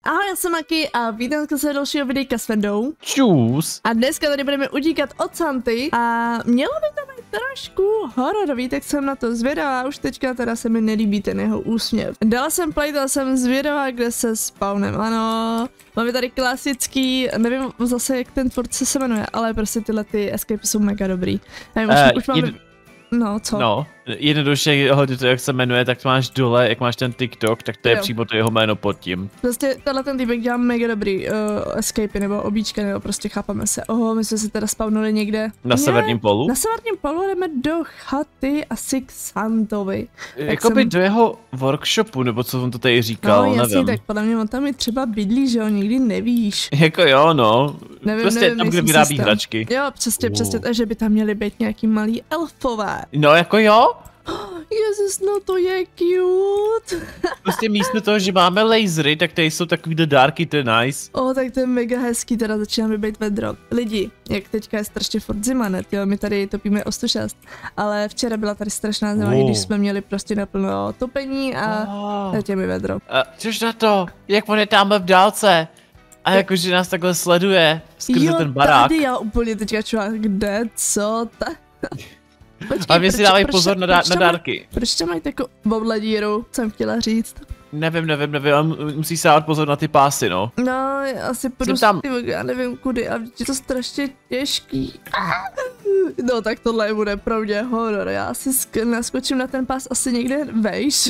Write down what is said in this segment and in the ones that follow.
Ahoj, já jsem Maki a vítám se dalšího videjka s Vendou. Čus. A dneska tady budeme utíkat od Santy a mělo by to být trošku hororový, tak jsem na to zvědavá, už teďka teda se mi nelíbí ten jeho úsměv. Dala jsem playtest, jsem zvědavá, kde se spawnem, ano. Máme tady klasický, nevím zase jak ten tvůrce se jmenuje, ale prostě tyhle ty escapy jsou mega dobrý. Nevím, už máme... No, co? No, jednoduše hodně to, jak se jmenuje, tak to máš dole, jak máš ten TikTok, tak to je přímo to jeho jméno pod tím. Prostě tenhle ten týpek dělá mega dobrý escapy nebo obíčka, nebo prostě chápeme se. My jsme se teda spawnuli někde. Na severním polu? Na severním polu jdeme do chaty asi k Santovi. Jakoby do jeho workshopu, nebo co on to tady říkal, no, jasně, nevím. tak podle mě on tam i třeba bydlí, že jo, nikdy nevíš. Jako jo, no. Nevím, prostě tam, kde vyrábí hračky. Jo, přesně, že by tam měli být nějaký malý elfové. No, jako jo. Jezus, no to je cute. Prostě místo toho, že máme lasery, tak tady jsou takovýhle dárky, to je nice. Tak to je mega hezký, teda začínáme být vedro. Lidi, jak teďka je strašně furt zima, ne? Jo, my tady topíme o 106, ale včera byla tady strašná zima, když jsme měli prostě naplno topení a teď je mi vedro. Což na to, jak on je tam v dálce a jakože nás takhle sleduje skrze ten barák. Tady já úplně teďka čuva, kde, co, Počkej, a mě si dávají pozor na dárky. Proč tam mají takovou bobledíru, jsem chtěla říct? Nevím, musí si dát pozor na ty pásy, no. No, asi půjdu tam. Já nevím kudy, a je to strašně těžký. No tak tohle bude pro mě horor, já asi naskočím na ten pás asi někde vejš.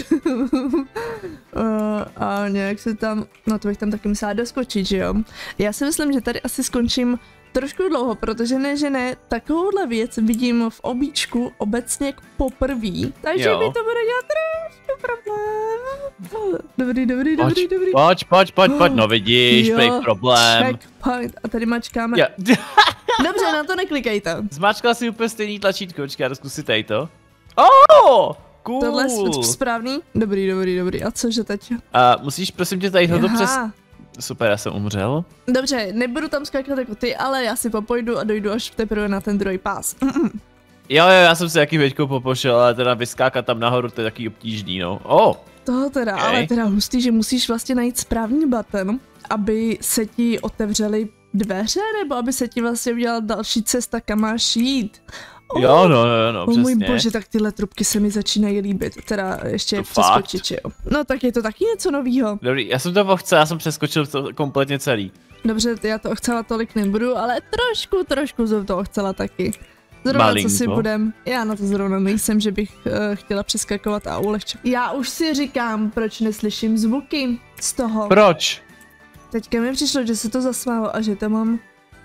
A nějak se tam, no to bych tam taky musela doskočit, že jo. Já si myslím, že tady asi skončím trošku dlouho, protože ne, takovouhle věc vidím v obíčku obecně poprvé, takže mi to bude dělat trošku problém. Dobrý. Pojď, no vidíš, big problém. Checkpoint, a tady mačkáme. Dobře, na to neklikejte. Zmáčkala si úplně stejný tlačítko, počkej, zkusit tady to. Cool. Tohle je správný? Dobrý, a cože teď? Musíš prosím tě tady to přes... Super, já jsem umřel. Dobře, nebudu tam skákat jako ty, ale já si popojdu a dojdu až teprve na ten druhý pás. Jo, já jsem si jaký věďkou popošel, ale teda vyskákat tam nahoru, to je taky obtížný, no. To teda, ale teda hustý, že musíš vlastně najít správný button, aby se ti otevřely dveře, nebo aby se ti vlastně udělala další cesta, kam máš jít. Jo, no, přesně. Můj bože, tak tyhle trubky se mi začínají líbit, teda ještě přeskočit, jo. No tak je to taky něco novýho. Dobrý, já jsem to chcel, já jsem přeskočil to kompletně celý. Dobře, já to chcela tolik nebudu, ale trošku jsem to chcela taky. Zrovna malinko. Co si budem, já na to zrovna nejsem, že bych chtěla přeskakovat a ulehčovat. Já už si říkám, proč neslyším zvuky z toho. Proč? Teďka mi přišlo, že se to zasmálo a že to mám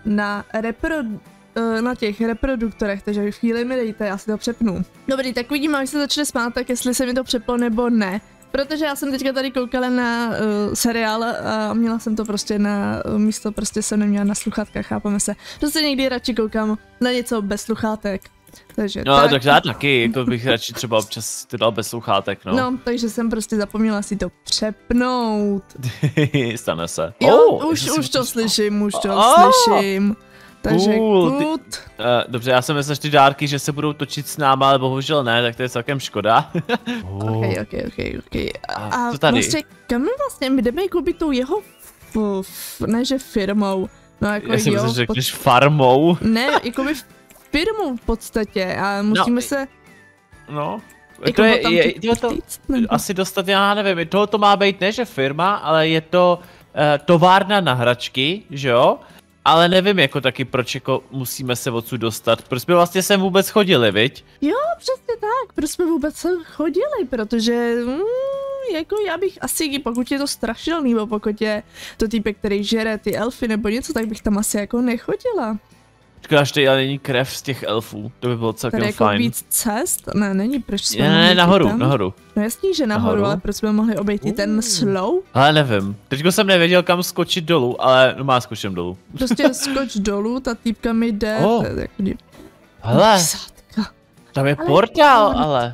na těch reproduktorech, takže chvíli mi dejte, já si to přepnu. Dobrý, tak vidíme, až se začne smát, tak jestli se mi to přeplo nebo ne. Protože já jsem teďka tady koukala na seriál a měla jsem to prostě na místo, prostě jsem neměla na sluchátkách, chápeme se. Prostě někdy radši koukám na něco bez sluchátek. Takže no, tak já taky, jako bych radši třeba občas to dal bez sluchátek, no. No, takže jsem prostě zapomněla si to přepnout. Stane se. Jo, už to slyším, slyším. Takže good. Dobře, já jsem myslel, že ty dárky, že se budou točit s náma, ale bohužel ne, tak to je celkem škoda. Okay. A co tady? Vlastně, kam my jdeme koupit tou jeho, ne že firmou, no jako já si myslím, že řekneš farmou. Ne, jakoby firmou v podstatě a musíme se... No, jako to asi dostat, já nevím, tohle má být ne že firma, ale je to továrna na hračky, že jo? Ale nevím jako taky, proč jako musíme se odsud dostat, proč jsme vlastně sem vůbec chodili, viď? Jo, přesně tak, proč jsme vůbec sem chodili, protože jako já bych asi, pokud je to strašidelný, nebo pokud je to týpek, který žere ty elfy nebo něco, tak bych tam asi jako nechodila. Škoda, že tady ale není krev z těch elfů, to by bylo celkem tady fajn. Jako víc cest? Ne, není, proč jsme ne, nahoru. No jasný, že nahoru, ale proč jsme mohli obejít i ten slow? Ale nevím, teďko jsem nevěděl kam skočit dolů, ale no má skočím dolů. Prostě skoč dolů, ta týpka mi jde, hele, tam je portál, ale.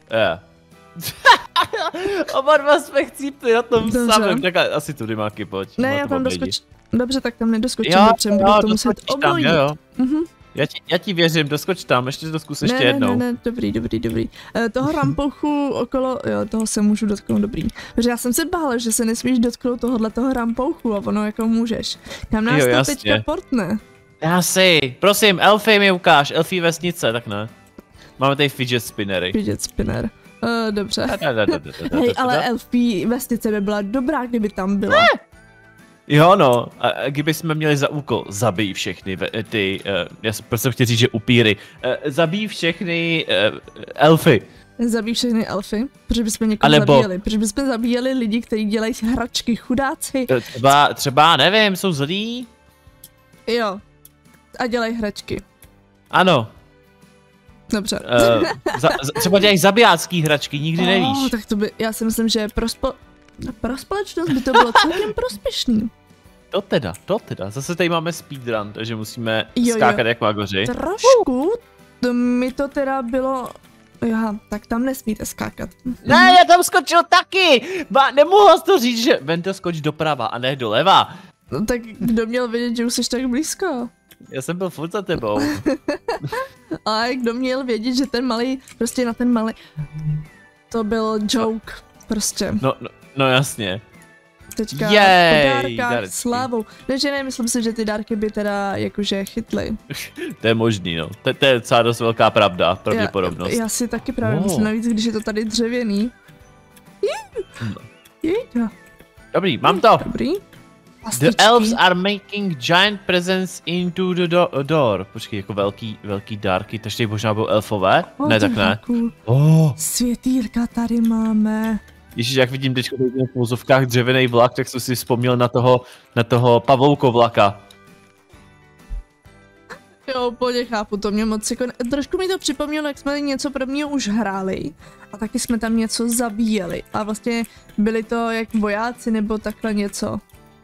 Oba dva jsme chcípli na tom samém, tak asi tudy Máky, pojď. Ne, já tam doskočím. Dobře, tak tam nedoskočím, dobře, budu to muset obojit. Já ti věřím, doskoč tam, ještě to zkus ještě jednou. Ne, dobrý. Toho rampouchu okolo, jo, toho se můžu dotknout, dobrý. Protože já jsem se bála, že se nesmíš dotknout toho rampouchu a ono jako můžeš. Kam nás to teďka portne? Já si, prosím, elfy mi ukáž, elfí vesnice, tak ne. Máme tady fidget spinnery. Fidget spinner. Dobře. Hej, ale elfí vesnice by byla dobrá, kdyby tam byla. Jo no, a kdyby jsme měli za úkol, zabij všechny já jsem prostě chtěl říct, že upíry, zabij všechny elfy. Zabij všechny elfy? Protože bychom někoho zabíjeli. Protože bychom zabíjeli lidi, kteří dělají hračky, chudáci. Třeba, nevím, jsou zlí? Jo. A dělají hračky. Ano. Dobře. Třeba dělají zabijácký hračky, nikdy nevíš. Tak to by, já si myslím, že pro společnost by to bylo celkem prospěšný. To teda. Zase tady máme speedrun, takže musíme skákat jak magoři. Trošku, mi to teda bylo... Aha, tak tam nesmíte skákat. Ne, já tam skočil taky! Nemohl jsi to říct, že Vento skoč doprava a ne doleva. No tak kdo měl vědět, že už jsi tak blízko? Já jsem byl furt za tebou. Ale kdo měl vědět, že ten malý, prostě na ten malý... To byl joke, prostě. No jasně. Teďka po dárkách slávou. Takže ne, myslím si, že ty dárky by teda jakože chytly. To je možný, no. To je docela dost velká pravda, pravděpodobnost. Já si taky právě myslím, navíc, když je to tady dřevěný. Dobrý, mám to. Dobrý. The elves are making giant presents into the door. Počkej, jako velký dárky, takže tady možná budou elfové? Ne, tak ne. Světýrka tady máme. Ježíš, jak vidím teď v vozovkách dřevěný vlak, tak jsem si vzpomněl na toho pavoukovlaka. Jo, úplně chápu, to mě moc jako... Trošku mi to připomnělo, jak jsme něco podobného už hráli. A taky jsme tam něco zabíjeli. A vlastně byli to jak vojáci nebo takhle něco.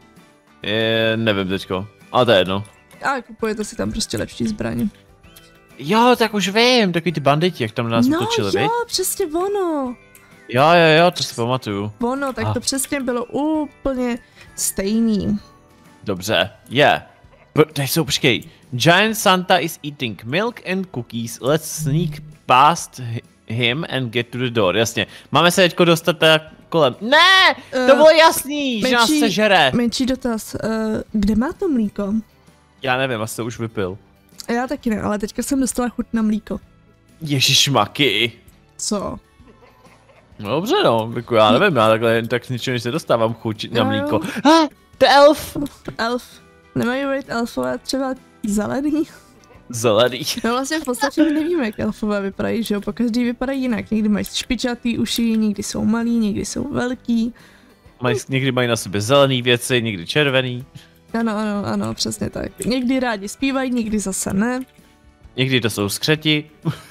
Nevím teďko, ale to je jedno. A kupujete si tam prostě lepší zbraně. Jo, tak už vím, takový ty banditi, jak tam nás utočili, viď? No jo, přesně ono. Jo, to si pamatuju. Ono, tak to přesně bylo úplně stejný. Dobře, tady jsou, počkej. Giant Santa is eating milk and cookies, let's sneak past him and get to the door, jasně. Máme se teďko dostat kolem. Ne, to bylo jasný, že nás sežere. Menší dotaz, kde má to mlíko? Já nevím, asi to už vypil. Já taky ne, ale teďka jsem dostala chuť na mlíko. Ježišmaky. Co? No dobře no, jako já nevím, já takhle jen tak s ničeho se dostávám chuť na mlíko. To je elf! Elf. Nemají být elfové třeba zelený? Zelený. No vlastně v podstatě my nevíme, jak elfové vypadají, že jo, pokaždý vypadají jinak. Někdy mají špičatý uši, někdy jsou malí, někdy jsou velký. Někdy mají na sobě zelený věci, někdy červený. Ano, přesně tak. Někdy rádi zpívají, někdy zase ne. Někdy to jsou skřeti.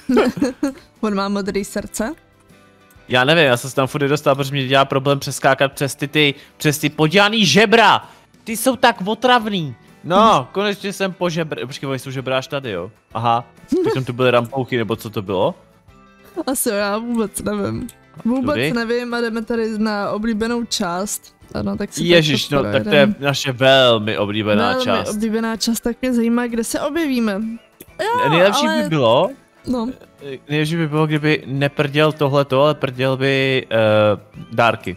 On má modrý srdce. Já nevím, já jsem se tam furt dostal, protože mě dělá problém přeskákat přes ty podělaný žebra. Ty jsou tak otravný. No, konečně jsem po žebra. Počkej, oni jsou žebráš tady, jo? Aha, přitom tu byly rampouchy, nebo co to bylo? Asi já vůbec nevím. Nevím a jdeme tady na oblíbenou část. Ano, tak si Ježiš, no tak to je naše velmi oblíbená část. Velmi oblíbená část, tak mě zajímá, kde se objevíme. Jo, nejlepší by bylo, no. Nejlepší by bylo, kdyby neprděl tohleto, ale prděl by dárky.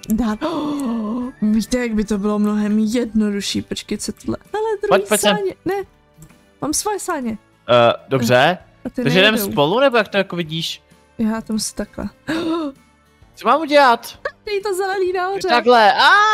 Víte, jak by to bylo mnohem jednodušší, počkej, co tohle. Ale druhý sáně, ne, mám svoje sáně. Dobře, takže jdeme spolu, nebo jak to jako vidíš? Já tam si takhle. Co mám udělat? Dej to zelený nahoře. Takhle,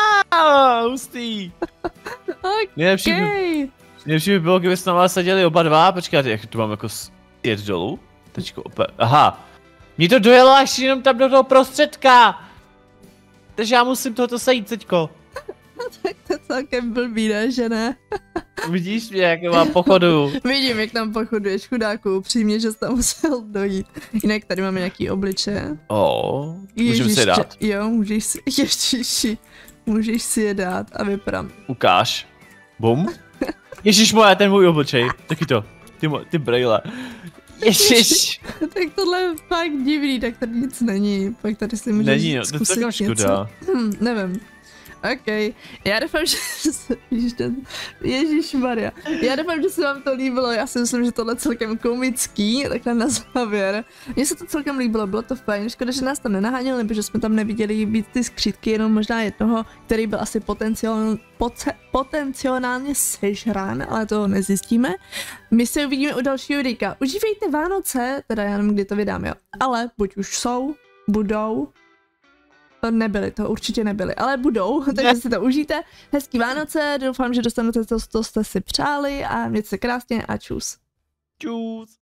hustý. Nejlepší by bylo, kdyby s náma seděli oba dva, počkej, jak tu mám jako jet dolů. Teďko opět, aha. Mně to dojelo až jenom tam do toho prostředka. Takže já musím tohoto sejít teďko. Tak to celkem blbý, ne, že ne? Vidíš mě, jak mám pochodu. Vidím, jak tam pochoduješ, chudáku, upřímně, že jsi tam musel dojít. Jinak tady máme nějaký obliče. Můžeme si je dát. Jo, můžeš si, ježiši, můžeš si je dát a vypadám. Ukáž. Bum. Ježišmoje, ten můj obličej, taky to, ty brejle. Ježiš. Tak tohle je fakt divný, tak tady nic není, pak tady si můžeš zkusit něco. Škoda. Nevím. OK. Já doufám, že Ježišmarja. Já doufám, že se vám to líbilo. Já si myslím, že tohle je celkem komický, takhle na závěr. Mně se to celkem líbilo, bylo to fajn. Škoda, že nás tam nenaháněl, nebo že jsme tam neviděli být ty skřítky, jenom možná jednoho, který byl asi potenciálně sežrán, ale to nezjistíme. My se uvidíme u dalšího videa. Užívejte Vánoce, teda já nevím, kdy to vydám, jo. Ale buď už jsou, budou, nebyly to, určitě nebyly, ale budou, takže si to užijte. Hezký Vánoce, doufám, že dostanete to, co jste si přáli a mějte se krásně a čus. Čus.